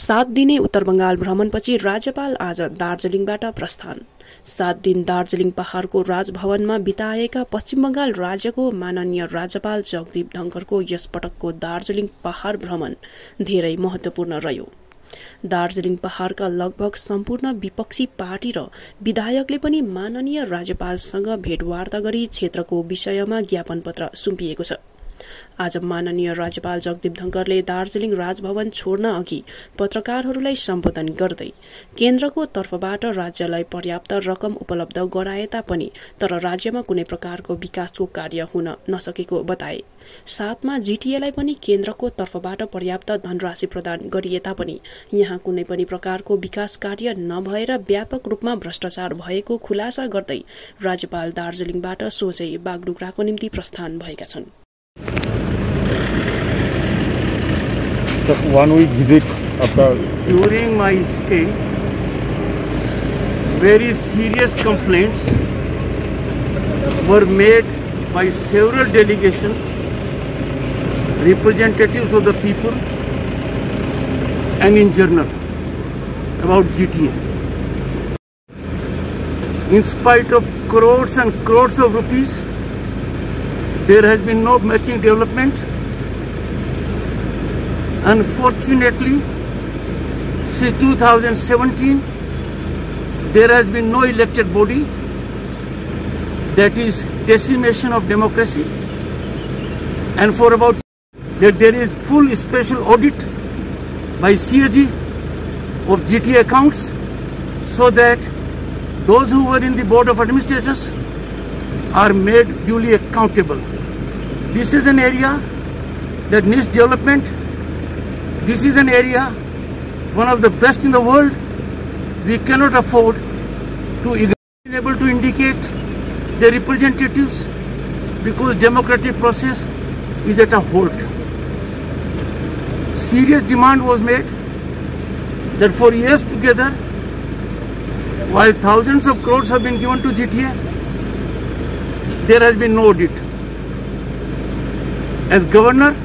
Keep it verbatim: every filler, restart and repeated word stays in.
सात दिने उत्तर बंगाल भ्रमणपछि राज्यपाल आज दार्जिलिङबाट प्रस्थान। सात दिन दार्जिलिङ पहाड़को राजभवनमा बिताएका पश्चिम बंगाल राज्यको माननीय राज्यपाल जगदीप धनखडको यस पटकको दार्जिलिङ पहाड़ भ्रमण धेरै महत्वपूर्ण रह्यो। दार्जिलिङ पहाड़का लगभग सम्पूर्ण विपक्षी पार्टी र विधायकले पनि माननीय राज्यपालसँग भेटवार्ता गरी क्षेत्रको विषयमा ज्ञापन पत्र सुम्पिएको छ। आज माननीय राज्यपाल जगदीप धनखडले दार्जिलिङ राजभवन छोड्न अघि पत्रकारहरूलाई सम्बोधन गर्दै केन्द्रको तर्फबाट राज्यलाई पर्याप्त रकम उपलब्ध गराए तापनि तर राज्यमा कुनै प्रकारको विकासको कार्य हुन नसकेको बताए। साथमा जीटीएलाई पनि केन्द्रको तर्फबाट पर्याप्त धनराशि प्रदान गरिए तापनि यहाँ कुनै पनि प्रकारको विकास कार्य नभएर व्यापक रूपमा भ्रष्टाचार भएको खुलासा गर्दै राज्यपाल दार्जिलिङबाट सोझै बागडुग्राको निम्ति प्रस्थान भएका छन्। So one week visit after during my stay, very serious complaints were made by several delegations, representatives of the people, and in general about G T A. In spite of crores and crores of rupees, there has been no matching development. Unfortunately, since two thousand seventeen, there has been no elected body. That is decimation of democracy. And for about that there is full special audit by C A G of G T A accounts, so that those who were in the board of administrators are made duly accountable. This is an area that needs development. This is an area, one of the best in the world. We cannot afford to be able to indicate the representatives because democratic process is at a halt. Serious demand was made that for years together, while thousands of crores have been given to G T A, there has been no audit. As governor,